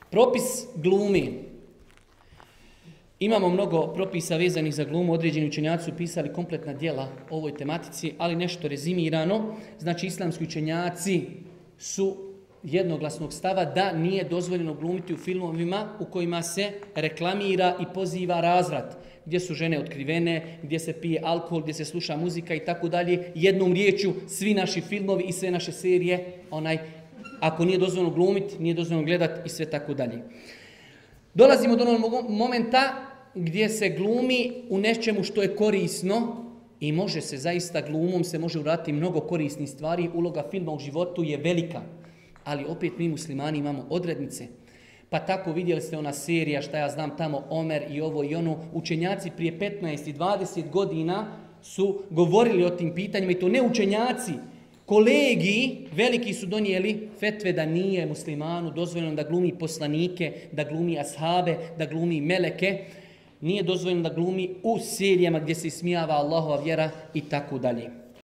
Propis glumi. Imamo mnogo propisa vezanih za glumu, određeni učenjaci su pisali kompletna djela o ovoj tematici, ali nešto rezimirano. Znači, islamski učenjaci su jednoglasnog stava da nije dozvoljeno glumiti u filmovima u kojima se reklamira i poziva razvrat, gdje su žene otkrivene, gdje se pije alkohol, gdje se sluša muzika i tako dalje. Jednom riječju, svi naši filmovi i sve naše serije, ako nije dozvoljeno glumiti, nije dozvoljeno gledati i sve tako dalje. Dolazimo do onog momenta gdje se glumi u nečemu što je korisno i može se zaista glumom, se može uraditi mnogo korisnih stvari. Uloga filma u životu je velika, ali opet mi muslimani imamo odrednice. Pa tako vidjeli ste ona serija, šta ja znam tamo, Omer i ovo i ono. Učenjaci prije 15 i 20 godina su govorili o tim pitanjima i to ne učenjaci, kolegi veliki su donijeli fetve da nije muslimanu dozvoljeno da glumi poslanike, da glumi ashabe, da glumi meleke. Nije dozvoljeno da glumi u serijama gdje se ismijava Allahova vjera i tako dalje.